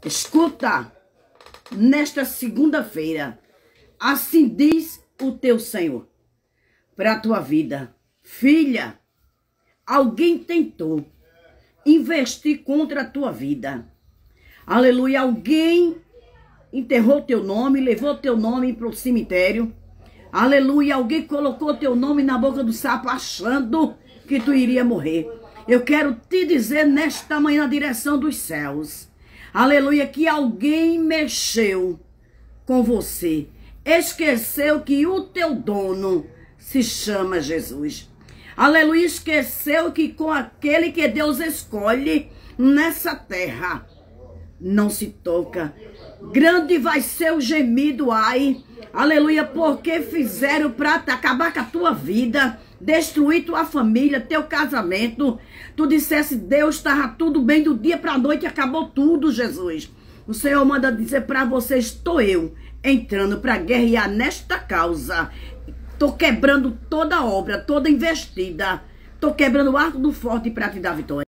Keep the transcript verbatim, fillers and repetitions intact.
Escuta, nesta segunda-feira, assim diz o teu Senhor para a tua vida. Filha, alguém tentou investir contra a tua vida. Aleluia, alguém enterrou teu nome, levou teu nome para o cemitério. Aleluia, alguém colocou teu nome na boca do sapo achando que tu iria morrer. Eu quero te dizer nesta manhã na direção dos céus. Aleluia, que alguém mexeu com você. Esqueceu que o teu dono se chama Jesus. Aleluia, esqueceu que com aquele que Deus escolhe nessa terra, não se toca. Grande vai ser o gemido, ai. Aleluia, porque fizeram para acabar com a tua vida, destruir tua família, teu casamento. Tu dissesse, Deus, estava tudo bem do dia para a noite, acabou tudo, Jesus. O Senhor manda dizer para você, estou eu entrando para guerrear nesta causa. Estou quebrando toda obra, toda investida. Estou quebrando o arco do forte para te dar vitória.